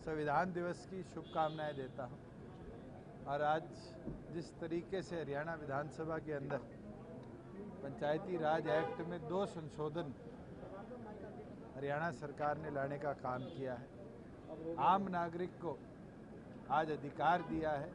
संविधान दिवस की शुभकामनाएं देता हूं। और आज जिस तरीके से हरियाणा विधानसभा के अंदर पंचायती राज एक्ट में 2 संशोधन हरियाणा सरकार ने लाने का काम किया है, आम नागरिक को आज अधिकार दिया है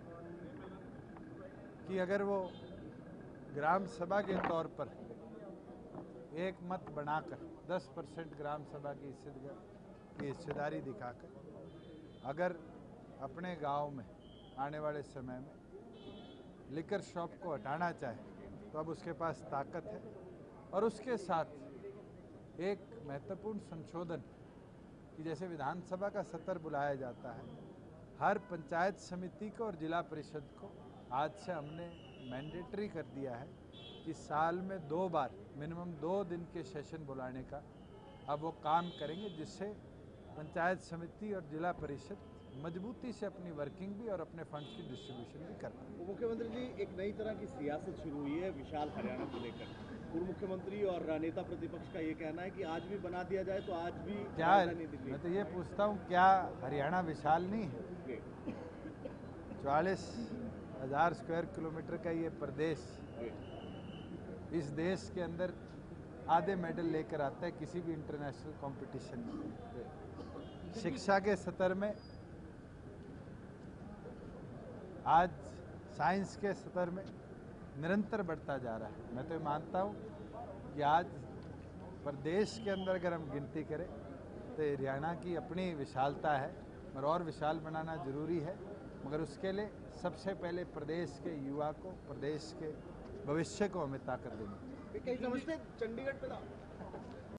कि अगर वो ग्राम सभा के तौर पर एक मत बनाकर 10% ग्राम सभा की हिस्सेदारी दिखाकर अगर अपने गांव में आने वाले समय में लिकर शॉप को हटाना चाहे तो अब उसके पास ताकत है। और उसके साथ एक महत्वपूर्ण संशोधन कि जैसे विधानसभा का सत्र बुलाया जाता है, हर पंचायत समिति को और जिला परिषद को आज से हमने मैंडेटरी कर दिया है कि साल में 2 बार मिनिमम 2 दिन के सेशन बुलाने का अब वो काम करेंगे, जिससे पंचायत समिति और जिला परिषद मजबूती से अपनी वर्किंग भी और अपने फंड्स की डिस्ट्रीब्यूशन भी कर पाए। तो मुख्यमंत्री जी, एक नई तरह की सियासत शुरू हुई है विशाल हरियाणा को लेकर। पूर्व मुख्यमंत्री और नेता प्रतिपक्ष का ये कहना है कि आज भी बना दिया जाए तो आज भी क्या, मैं तो ये पूछता हूँ, क्या हरियाणा विशाल नहीं है? 44,000 स्क्वायर किलोमीटर का ये प्रदेश इस देश के अंदर आधे मेडल लेकर आता है किसी भी इंटरनेशनल कंपटीशन में। शिक्षा के स्तर में आज साइंस के स्तर में निरंतर बढ़ता जा रहा है। मैं तो मानता हूँ कि आज प्रदेश के अंदर अगर हम गिनती करें तो हरियाणा की अपनी विशालता है और विशाल बनाना जरूरी है, मगर उसके लिए सबसे पहले प्रदेश के युवा को, प्रदेश के भविष्य को हमें ताकत देनी। समझते चंडीगढ़ पे